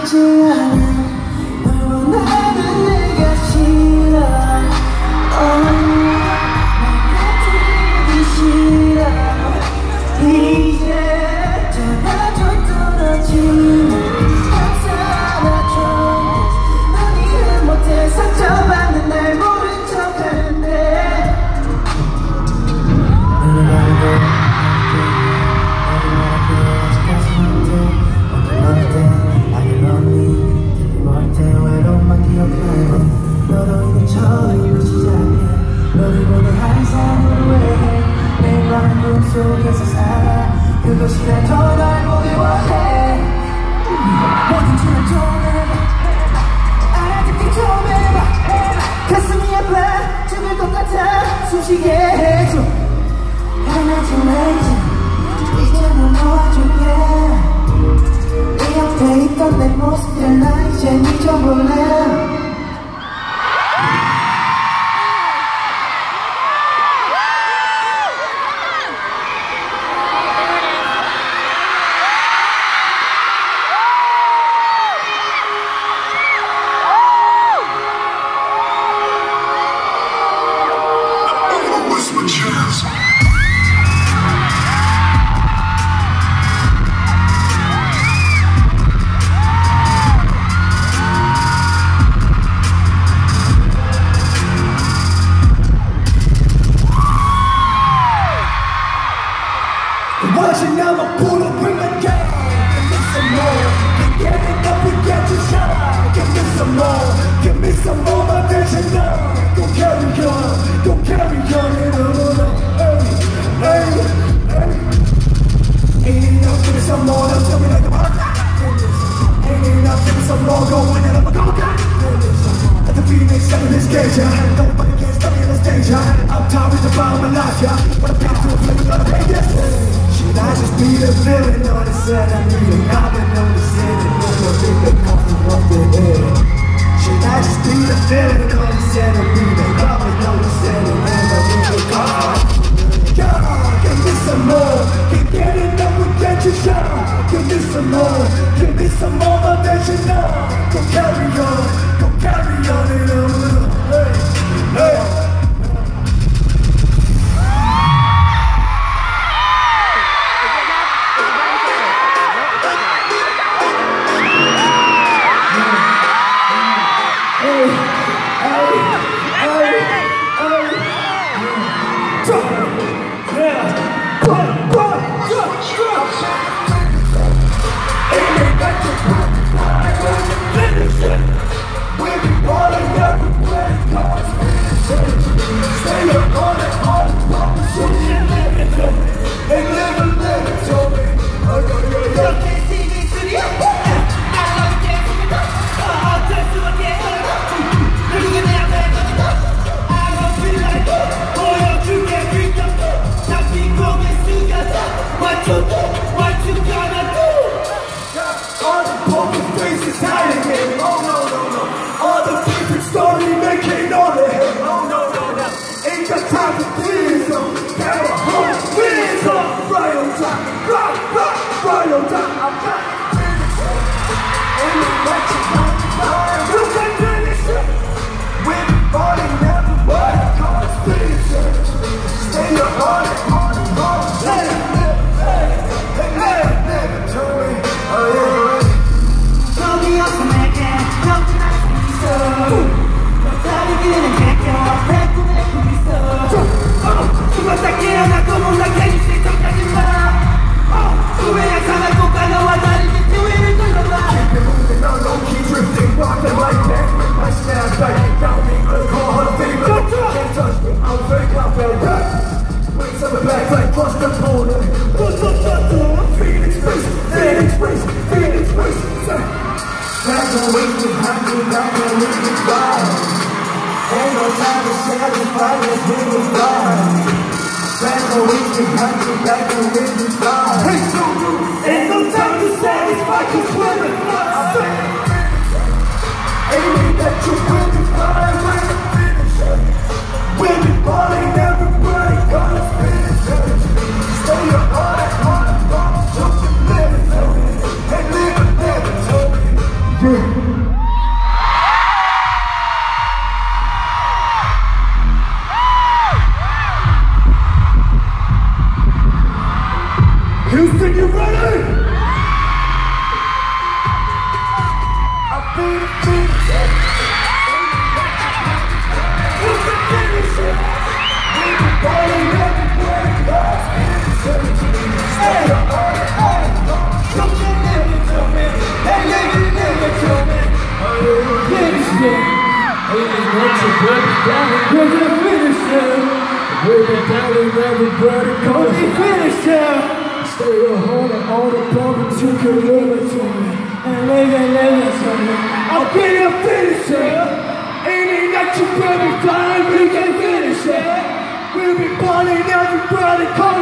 하지 않아 널 원하는 내가 싫어 날 같은 싫어 이제 잡아줘 떨어지는 상처라줘 넌 이해 못해 상처받는 날 모른 척하는데 너는 알고 너로 인해 처음으로 시작해 너를 보내 항상 후회해 내 마음 속에서 살아 그것이라도 날 보기워해 뭐든지 난 좀 해봐 알아듣기 좀 해봐 가슴이 아파 죽을 것 같아 숨쉬게 해줘 하나도 내지 이제 널 놓아줄게 네 옆에 있던 내 모습들 나 이젠 잊어볼래 Watching now, I'm pull up in the game. Give me some more. Get it up and get your shot. Give me some more. Give me some more. My vision now. Don't carry on. Don't carry on. Hey, hey, hey. Ain't enough. Give me some more. Now tell me like the motherfucker. Ain't enough. Give me some more. Go in and I'm a go-guy. At the Phoenix, seven this gauge. Nobody can stop me in the stage. I'm tired with the bomb of life. But I'm back to a flip without a pay. Should I just be the villain or the set I need it? I've been noticing it, never think they come from off the air. Should I just be the villain or the set I need it? I've been noticing it, never think they come from off the air. Give me some more, keep getting up and get your shot. Give me some more, give me some more motivation now. Go carry on and on. Hey, hey. Houston, you ready? I'll be the finish it. You can finish it. We can balling everywhere. Hey, something never to me. Hey, lady, never to me. Finish it. Ain't what you break down. We're gonna finish it. We're telling everybody, cause we finish it. Stay a hold on the problem you can live it to me. And live it to me. I'll be a finisher. Any night you better be flying, we can finish it. We'll be balling everybody, come